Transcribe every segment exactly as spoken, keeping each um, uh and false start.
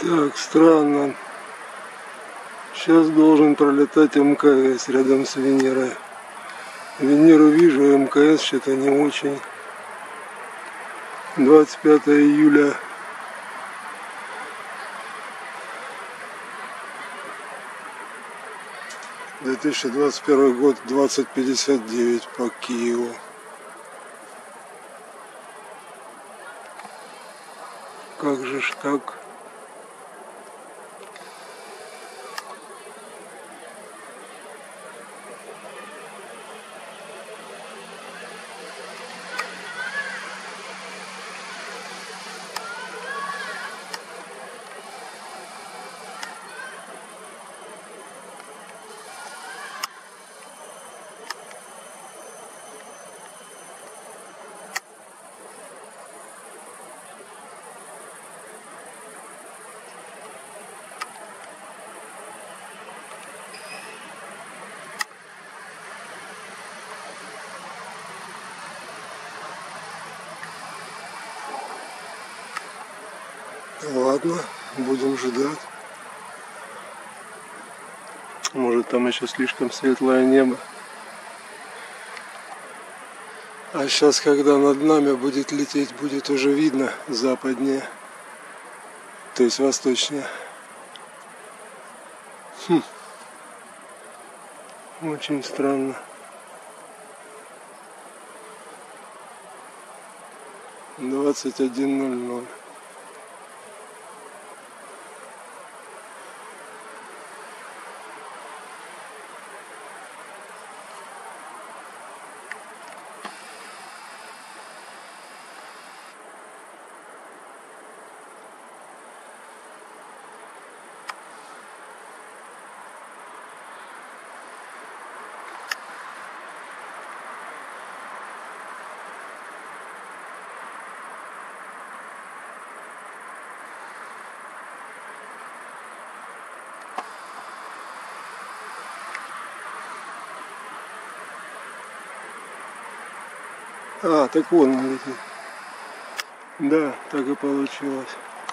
Так, странно. Сейчас должен пролетать МКС рядом с Венерой. Венеру вижу, МКС что-то не очень. двадцать пятое июля. две тысячи двадцать первый год, двадцать пятьдесят девять по Киеву. Как же ж так? Ладно, будем ждать. Может, там еще слишком светлое небо. А сейчас, когда над нами будет лететь, будет уже видно западнее, то есть восточнее. Хм. Очень странно. двадцать один ноль ноль. А, так вон он летит. Да, так и получилось.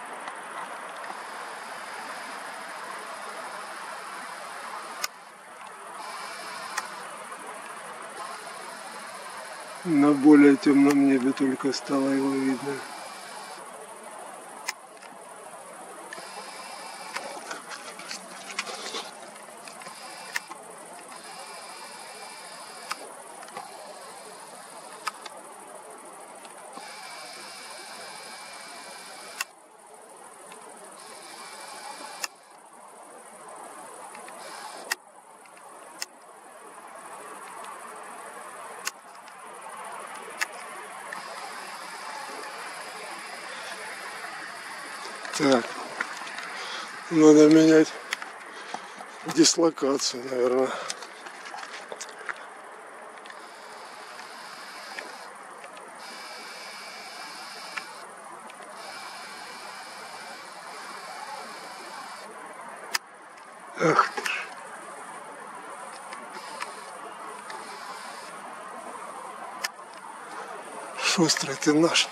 На более темном небе только стало его видно. Так, надо менять дислокацию, наверное. Ах ты ж. Шустрый ты наш.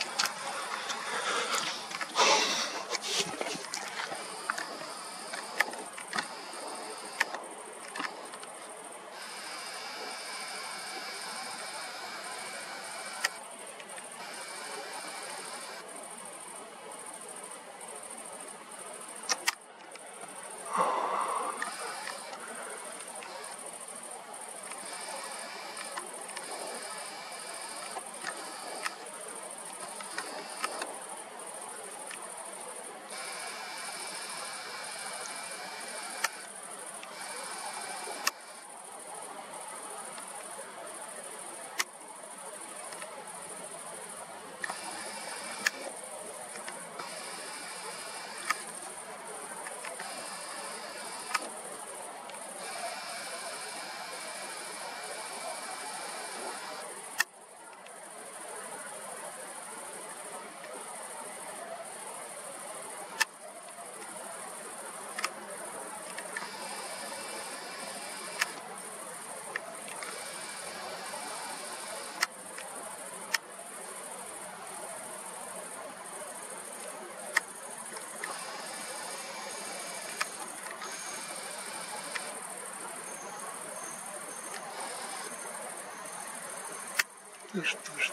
Да что ж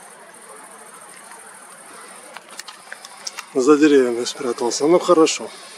ты. За деревьями спрятался. Ну хорошо.